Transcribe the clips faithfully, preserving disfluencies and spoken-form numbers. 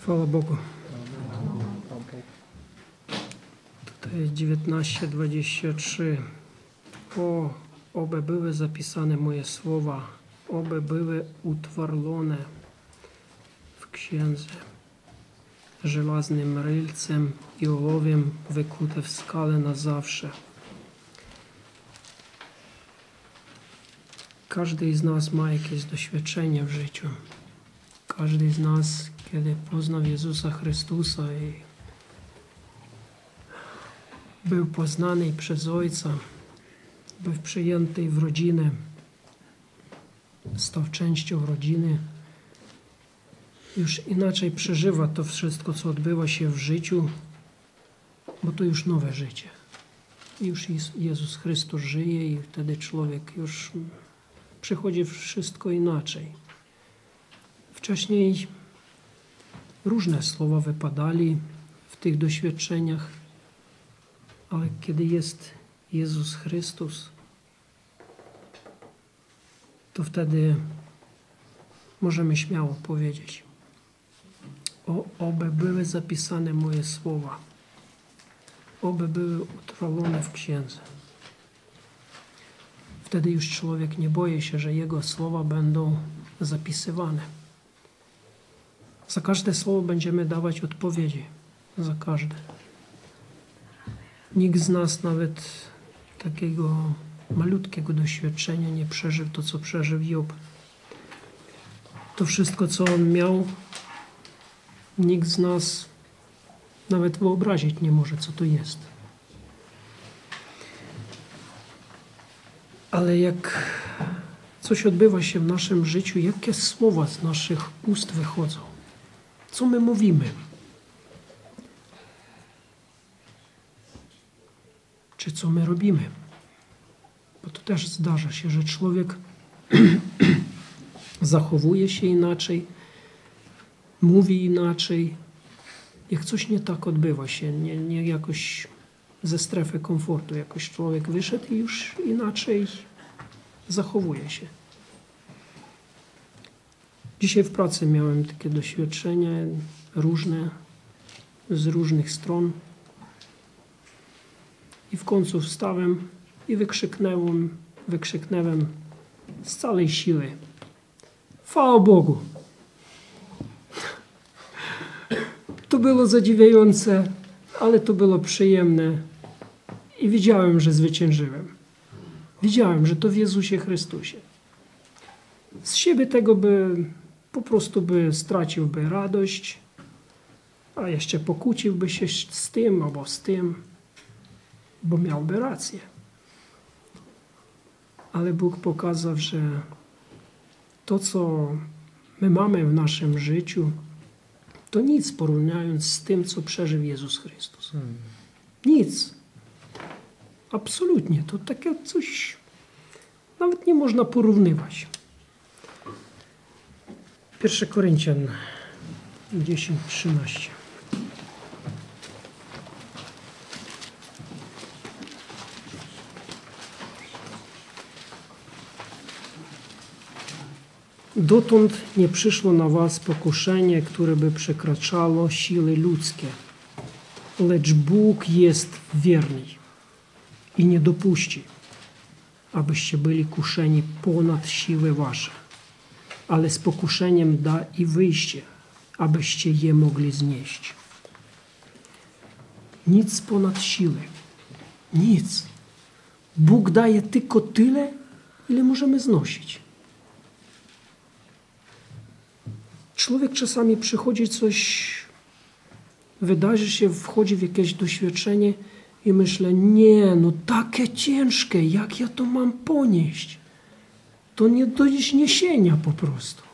Chwała Bogu. Tutaj dziewiętnaście dwadzieścia trzy. O, oby były zapisane moje słowa, oby były utwardzone w księdze żelaznym rylcem i ołowiem wykute w skale na zawsze. Każdy z nas ma jakieś doświadczenie w życiu. Każdy z nas, kiedy poznał Jezusa Chrystusa i był poznany przez Ojca, był przyjęty w rodzinę, stał częścią rodziny, już inaczej przeżywa to wszystko, co odbywa się w życiu, bo to już nowe życie. Już Jezus Chrystus żyje i wtedy człowiek już przychodzi wszystko inaczej. Wcześniej różne słowa wypadali w tych doświadczeniach, ale kiedy jest Jezus Chrystus, to wtedy możemy śmiało powiedzieć: o, oby były zapisane moje słowa, oby były utrwalone w księdze. Wtedy już człowiek nie boi się, że jego słowa będą zapisywane. Za każde słowo będziemy dawać odpowiedzi. Za każde. Nikt z nas nawet takiego malutkiego doświadczenia nie przeżył to, co przeżył Job. To wszystko, co on miał, nikt z nas nawet wyobrazić nie może, co to jest. Ale jak coś odbywa się w naszym życiu, jakie słowa z naszych ust wychodzą? Co my mówimy? Czy co my robimy? Bo to też zdarza się, że człowiek zachowuje się inaczej, mówi inaczej. Jak coś nie tak odbywa się, nie, nie jakoś ze strefy komfortu, jakoś człowiek wyszedł i już inaczej zachowuje się. Dzisiaj w pracy miałem takie doświadczenia różne, z różnych stron. I w końcu wstałem i wykrzyknąłem, wykrzyknąłem z całej siły: chwała Bogu! To było zadziwiające, ale to było przyjemne i wiedziałem, że zwyciężyłem. Wiedziałem, że to w Jezusie Chrystusie. Z siebie tego by po prostu by straciłby radość, a jeszcze pokłóciłby się z tym albo z tym, bo miałby rację. Ale Bóg pokazał, że to, co my mamy w naszym życiu, to nic porównując z tym, co przeżył Jezus Chrystus. Hmm. Nic. Absolutnie. To takie coś nawet nie można porównywać. Pierwszy Koryntian dziesięć trzynaście. Dotąd nie przyszło na was pokuszenie, które by przekraczało siły ludzkie, lecz Bóg jest wierny i nie dopuści, abyście byli kuszeni ponad siły wasze, ale z pokuszeniem da i wyjście, abyście je mogli znieść. Nic ponad siły. Nic. Bóg daje tylko tyle, ile możemy znosić. Człowiek czasami przychodzi coś, wydarzy się, wchodzi w jakieś doświadczenie i myślę: nie, no takie ciężkie, jak ja to mam ponieść? To nie do zniesienia po prostu.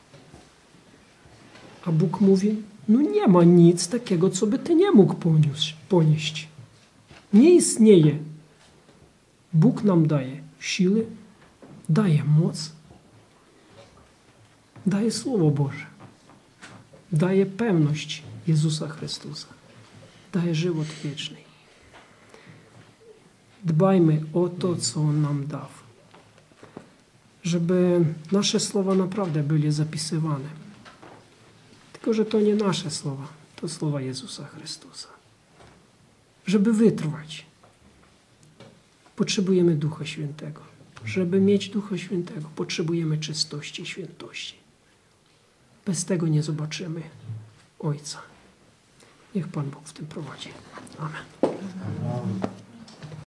A Bóg mówi: no nie ma nic takiego, co by ty nie mógł ponieść. Nie istnieje. Bóg nam daje siły, daje moc, daje Słowo Boże. Daje pewność Jezusa Chrystusa. Daje żywot wieczny. Dbajmy o to, co On nam dał. Żeby nasze słowa naprawdę były zapisywane. Tylko że to nie nasze słowa. To słowa Jezusa Chrystusa. Żeby wytrwać, potrzebujemy Ducha Świętego. Żeby mieć Ducha Świętego, potrzebujemy czystości i świętości. Bez tego nie zobaczymy Ojca. Niech Pan Bóg w tym prowadzi. Amen.